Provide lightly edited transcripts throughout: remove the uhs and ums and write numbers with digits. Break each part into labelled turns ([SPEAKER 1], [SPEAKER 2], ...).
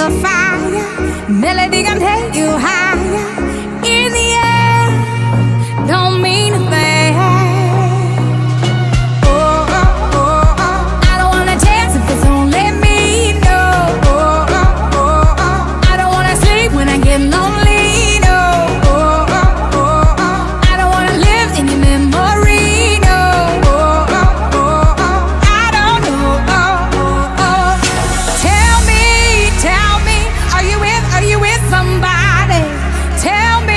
[SPEAKER 1] the fire. Melody can take you higher. In the air, don't mean a thing. Oh, oh, oh, oh. I don't wanna dance if it's only me. No, oh, oh, oh, oh. I don't wanna sleep when I get lonely. No, oh, oh, oh, oh. I don't wanna live in your memory. No, oh, oh, oh, oh. I don't know. Oh, oh, oh. Tell me, are you with somebody? Tell me,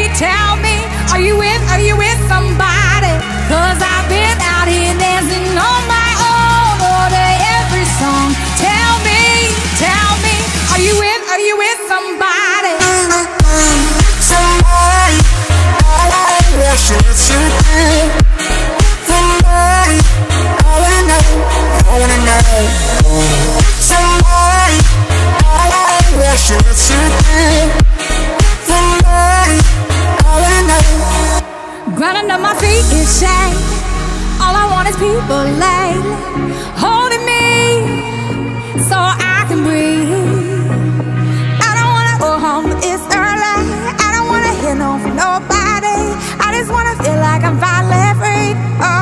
[SPEAKER 1] are you with somebody? 'Cause I've been out here dancing on my own, order every song. Tell me, are you with somebody?
[SPEAKER 2] Somebody, all I want you to do. Somebody, all I know, I wanna know. Somebody, all I want you to do. Somebody, all I know.
[SPEAKER 1] Ground under my feet is shame. All I want is people lately holding me so I can breathe. I don't wanna go home, but it's early. I don't wanna hear no from nobody. I just wanna feel like I'm finally free. Oh.